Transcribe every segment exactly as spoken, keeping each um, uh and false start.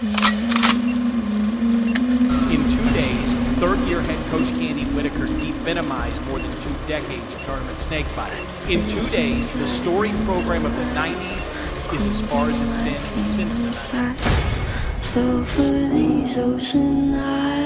In two days, third-year head coach Candy Whitaker de-minimized more than two decades of tournament snake fighting. In two days, the storied program of the nineties is as far as it's been since the nineties. Fell for these ocean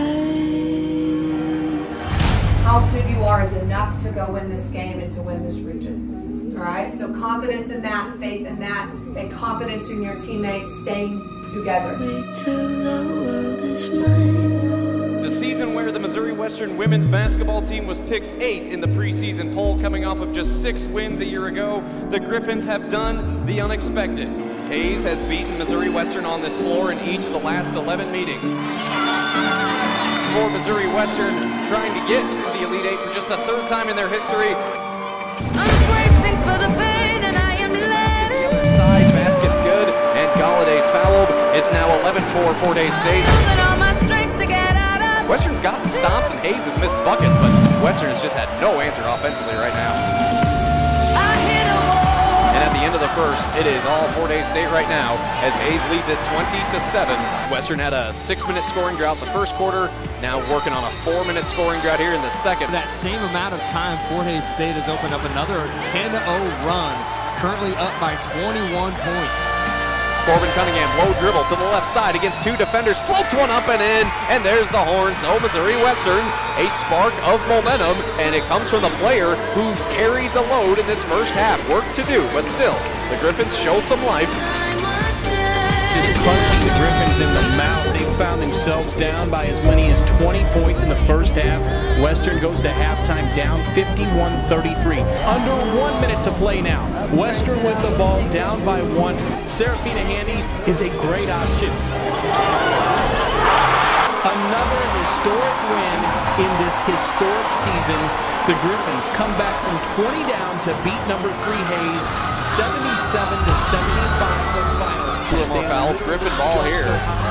eyes. How good you are is enough to go win this game and to win this region. All right, so confidence in that, faith in that, and confidence in your teammates staying together. Wait till the world is mine. The season where the Missouri Western women's basketball team was picked eighth in the preseason poll, coming off of just six wins a year ago, the Griffins have done the unexpected. Hayes has beaten Missouri Western on this floor in each of the last eleven meetings. For Missouri Western, trying to get to the Elite Eight for just the third time in their history. I'm bracing for the pain and I am letting. The other side, basket's good, and Galladay's fouled. It's now eleven four, Fort Hays State. All my strength to get out of. Western's gotten stomps and Hayes has missed buckets, but Western has just had no answer offensively right now. I hit a wall. And at the end of the first, it is all Fort Hays State right now as Hayes leads it twenty to seven. Western had a six-minute scoring drought the first quarter, now working on a four-minute scoring drought here in the second. That same amount of time, Fort Hays State has opened up another ten oh run, currently up by twenty-one points. Corbin Cunningham, low dribble to the left side against two defenders, floats one up and in, and there's the horn. So Missouri Western, a spark of momentum, and it comes from the player who's carried the load in this first half. Work to do, but still, the Griffins show some life. Just punching the Griffins in the mouth. They found themselves down by as many as twenty points in the first half. Western goes to halftime down fifty-one thirty-three. Under one minute to play now. Western with the ball down by one. Serafina Handy is a great option. Another historic win in this historic season. The Griffins come back from twenty down to beat number three Hayes seventy-seven to seventy-five for the final. Two or more fouls, Griffin ball here.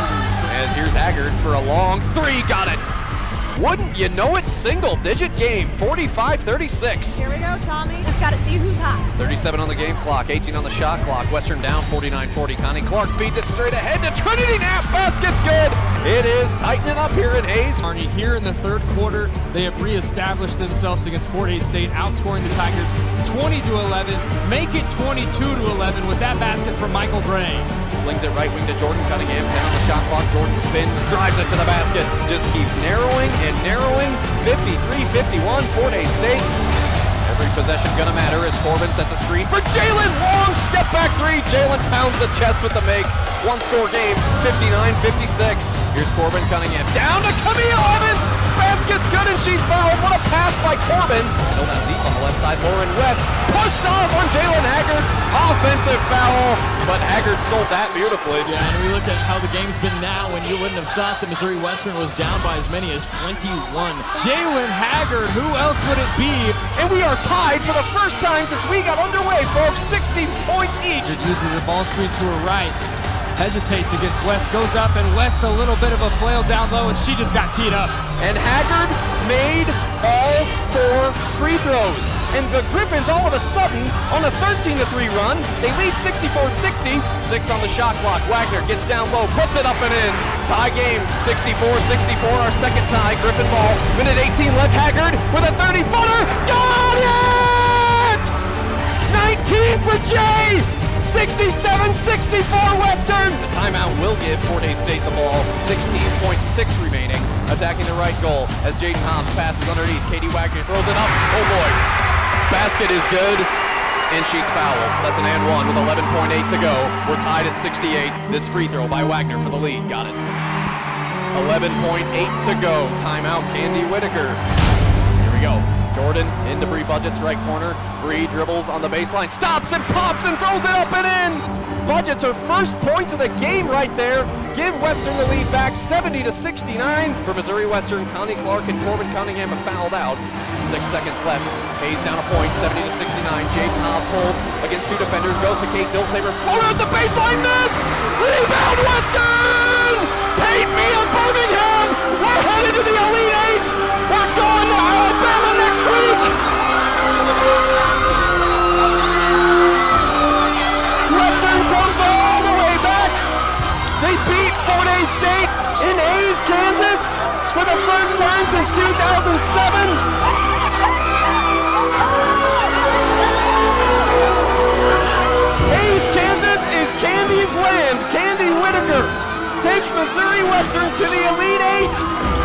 As here's Haggard for a long three, got it. Wouldn't you know it, single digit game, forty-five thirty-six. Here we go, Tommy. Just got to see who's hot. thirty-seven on the game clock, eighteen on the shot clock. Western down forty-nine forty. Connie Clark feeds it straight ahead to Trinity Knapp. Basket's good. It is tightening up here in Hayes. Here in the third quarter, they have reestablished themselves against Fort Hays State, outscoring the Tigers twenty to eleven. Make it twenty-two to eleven with that basket from Michael Bray. Slings it right wing to Jordan Cunningham. ten on the shot clock. Jordan spins, drives it to the basket. Just keeps narrowing and narrowing. fifty-three fifty-one, Fort Hays State. Every possession gonna matter as Corbin sets a screen for Jalen. Long step back three. Jalen pounds the chest with the make. One score game, fifty-nine fifty-six. Here's Corbin Cunningham down to Camille Evans. Basket's good and she's fouled. What a pass by Corbin. Still down deep on the left side. Lauren West pushed off on Jalen Haggard. Offensive foul, but Haggard sold that beautifully. Yeah, and we look at how the game's been now, and you wouldn't have thought that Missouri Western was down by as many as twenty-one. Jalen Haggard, who else would it be? And we are tied for the first time since we got underway, folks. sixty points each. It uses a ball screen to her right. Hesitates against West, goes up, and West a little bit of a flail down low, and she just got teed up. And Haggard made all four free throws. And the Griffins all of a sudden on a thirteen to three run. They lead sixty-four sixty. Six on the shot clock. Wagner gets down low, puts it up and in. Tie game, sixty-four sixty-four, our second tie. Griffin ball, minute eighteen left. Haggard with a thirty footer. Got it! nineteen for Jay! sixty-seven sixty-four Western. The timeout will give Fort Hays State the ball. sixteen point six remaining. Attacking the right goal as Jaden Hobbs passes underneath. Katie Wagner throws it up. Oh boy. Basket is good. And she's fouled. That's an and one with eleven point eight to go. We're tied at sixty-eight. This free throw by Wagner for the lead. Got it. eleven point eight to go. Timeout, Candy Whitaker. Here we go. Jordan into Bree Budget's right corner. Bree dribbles on the baseline, stops and pops and throws it up and in. Budget's her first points of the game right there. Give Western the lead back, seventy to sixty-nine. For Missouri Western, Connie Clark and Corbin Cunningham have fouled out. Six seconds left. Hayes down a point, seventy to sixty-nine. Jaden Hobbs holds against two defenders, goes to Kate Dilsaver. Floater at the baseline, missed! Rebound Western! Paint me a Birmingham! We're headed to the Elite Eight! We're going to Alabama next week! Western comes all the way back. They beat Fort Hays State in Hays, Kansas for the first time since two thousand seven. Hays, Kansas is Candy's land. Candy Whitaker takes Missouri Western to the Elite Eight.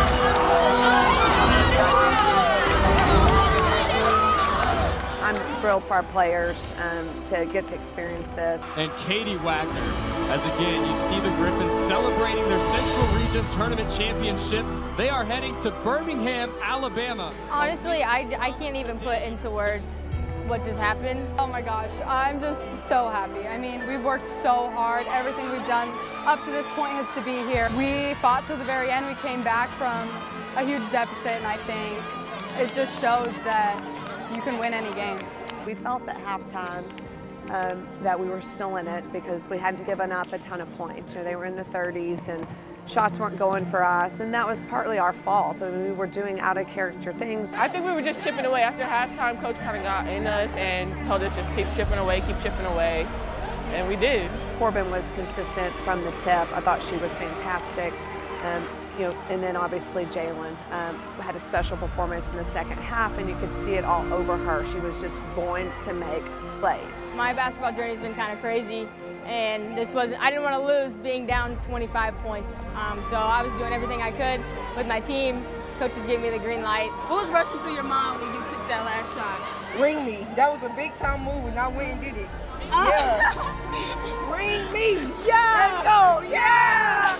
I'm thrilled for our players um, to get to experience this. And Katie Wagner, as again you see the Griffins celebrating their Central Region Tournament Championship. They are heading to Birmingham, Alabama. Honestly, I, I can't even put into words what just happened. Oh my gosh, I'm just so happy. I mean, we've worked so hard. Everything we've done up to this point has to be here. We fought to the very end. We came back from a huge deficit, and I think it just shows that you can win any game. We felt at halftime um, that we were still in it because we hadn't given up a ton of points. You know, they were in the thirties and shots weren't going for us, and that was partly our fault. I mean, we were doing out of character things. I think we were just chipping away. After halftime, coach kind of got in us and told us just keep chipping away, keep chipping away, and we did. Corbin was consistent from the tip. I thought she was fantastic. Um, You know, and then obviously Jalen um, had a special performance in the second half, and you could see it all over her. She was just going to make plays. My basketball journey's been kind of crazy, and this wasn't, I didn't want to lose being down twenty-five points. Um, so I was doing everything I could with my team. Coaches gave me the green light. What was rushing through your mind when you took that last shot? Ring me. That was a big time move, and I went and did it. Yeah. Ring me. Yeah. Let's go. Yeah.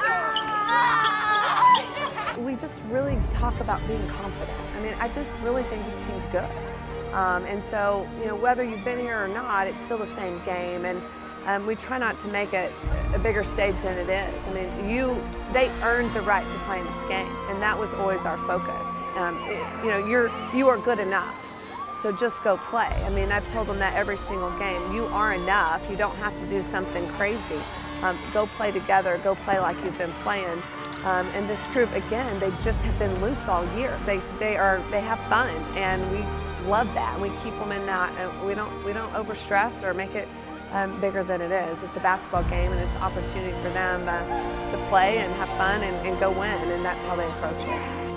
We just really talk about being confident. I mean, I just really think this team's good. Um, and so, you know, whether you've been here or not, it's still the same game. And um, we try not to make it a bigger stage than it is. I mean, you, they earned the right to play in this game, and that was always our focus. Um, it, you know, you're, you are good enough, so just go play. I mean, I've told them that every single game. You are enough. You don't have to do something crazy. Um, go play together. Go play like you've been playing. Um, and this group, again, they just have been loose all year. They they are they have fun, and we love that. And we keep them in that. And we don't we don't overstress or make it um, bigger than it is. It's a basketball game, and it's an opportunity for them uh, to play and have fun and, and go win. And that's how they approach it.